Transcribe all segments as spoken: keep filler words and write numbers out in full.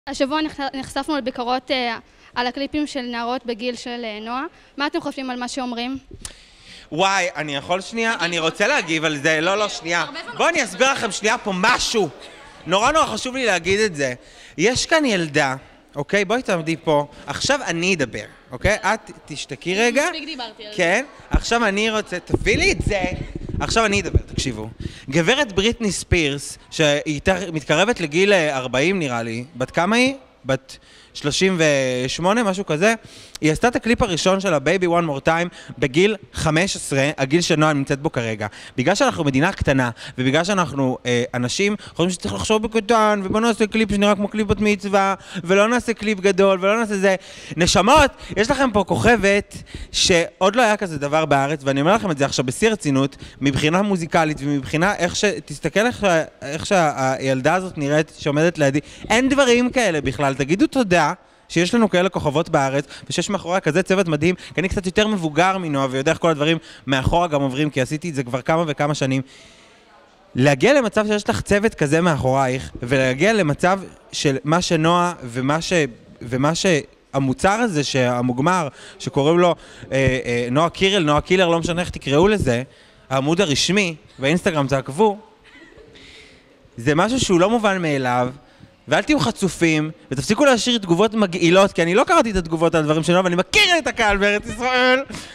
השבוע נחשפנו לביקורות על הקליפים של נערות בגיל של נועה. מה אתם חושבים על מה שאומרים? וואי, אני יכול שנייה? אני רוצה להגיב על זה. לא, לא, שנייה. בואו אני אסביר לכם שנייה פה משהו. נורא נורא חשוב לי להגיד את זה. יש כאן ילדה, אוקיי? בואי תעמדי פה. עכשיו אני אדבר, אוקיי? את תשתקי רגע. מספיק דיברתי על זה. כן? עכשיו אני רוצה... תביא לי את זה. עכשיו אני אדבר, תקשיבו. גברת בריטני ספירס, שהיא מתקרבת לגיל ארבעים נראה לי, בת כמה היא? בת שלושים ושמונה, משהו כזה. היא עשתה את הקליפ הראשון של ה-Baby One More Time בגיל חמש עשרה, הגיל שנועה נמצאת בו כרגע. בגלל שאנחנו מדינה קטנה, ובגלל שאנחנו אה, אנשים, חושבים שצריך לחשוב בקטן, ובוא נעשה קליפ שנראה כמו קליפ בת מצווה, ולא נעשה קליפ גדול, ולא נעשה זה. נשמות, יש לכם פה כוכבת שעוד לא היה כזה דבר בארץ, ואני אומר לכם את זה עכשיו בשיא רצינות, מבחינה מוזיקלית ומבחינה איך ש... תסתכל איך, איך שהילדה הזאת נראית שעומדת לידי. אין דברים כאלה בכלל, תגידו תודה. שיש לנו כאלה כוכבות בארץ, ושיש מאחורי כזה צוות מדהים, כי אני קצת יותר מבוגר מנועה, ויודע איך כל הדברים מאחורה גם עוברים, כי עשיתי את זה כבר כמה וכמה שנים. להגיע למצב שיש לך צוות כזה מאחורייך, ולהגיע למצב של מה שנועה, ומה ש... ומה ש... המוצר הזה, שהמוגמר, שקוראים לו אה, אה, נועה קירל, נועה קילר, לא משנה איך תקראו לזה, העמוד הרשמי, באינסטגרם תעקבו, זה משהו שהוא לא מובן מאליו, ואל תהיו חצופים, ותפסיקו להשאיר תגובות מגעילות, כי אני לא קראתי את התגובות על הדברים שלנו, ואני מכיר את הקהל בארץ ישראל.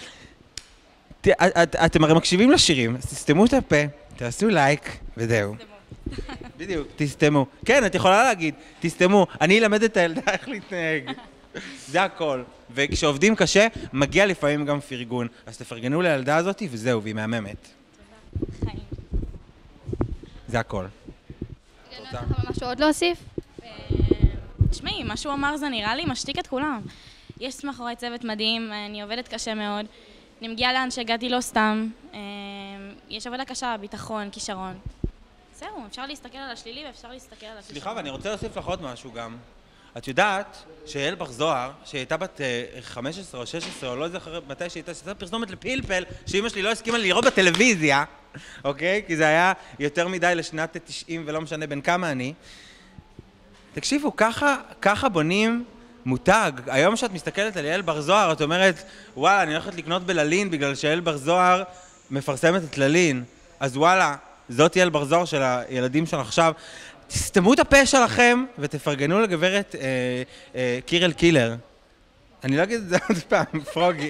אתם הרי מקשיבים לשירים, אז תסתמו את הפה, תעשו לייק, וזהו. בדיוק, תסתמו. כן, את יכולה להגיד, תסתמו. אני אלמד את הילדה איך להתנהג. זה הכל. וכשעובדים קשה, מגיע לפעמים גם פרגון. אז תפרגנו לילדה הזאת, וזהו, והיא מהממת. חיים. זה הכל. יש לך משהו עוד להוסיף? תשמעי, מה שהוא אמר זה נראה לי משתיק את כולם. יש מאחורי צוות מדהים, אני עובדת קשה מאוד. אני מגיעה לאן שהגעתי לא סתם. יש עבודה קשה, ביטחון, כישרון. זהו, אפשר להסתכל על השלילי ואפשר להסתכל על הכישרון. סליחה, ואני רוצה להוסיף לך עוד משהו גם. את יודעת שיעל בר זוהר, שהייתה בת חמש עשרה או שש עשרה, או לא זוכר מתי שהייתה, שהייתה פרסומת לפלפל, שאמא שלי לא הסכימה לראות בטלוויזיה, אוקיי? כי זה היה יותר מדי לשנת תשעים ולא משנה בין כמה אני. תקשיבו, ככה, ככה בונים מותג. היום שאת מסתכלת על יעל בר זוהר, את אומרת, וואלה, אני הולכת לקנות בללין בגלל שיעל בר זוהר מפרסמת את ללין. אז וואלה, זאת יעל בר זוהר של הילדים של עכשיו. תסתמו את הפה שלכם ותפרגנו לגברת אה, אה, קירל קילר. אני לא אגיד את זה עוד פעם, פרוגי.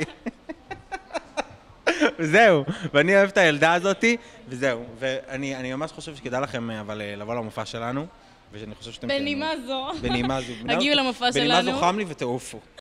וזהו, ואני אוהב את הילדה הזאת, וזהו. ואני אני ממש חושב שכדאי לכם אבל לבוא למופע שלנו, ושאני חושב שאתם... בנימה זו. בנימה זו. הגיעו למופע שלנו. בנימה זו חם לי ותעופו.